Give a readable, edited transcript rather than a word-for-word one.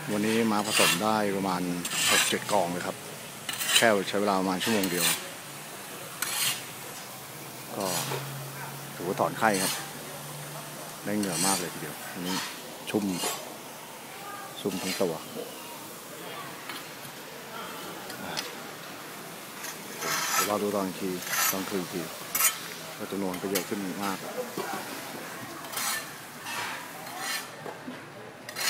วันนี้มาผสมได้ประมาณ 6-7 กล่องเลยครับแค่ใช้เวลาประมาณชั่วโมงเดียวก็ถือว่าถอนไข้ครับได้เหงื่อมากเลยทีเดียวอันนี้ชุ่มทั้งตัวเดี๋ยวเราดูตอนคืนทีว่าจำนวนก็เยอะขึ้นมาก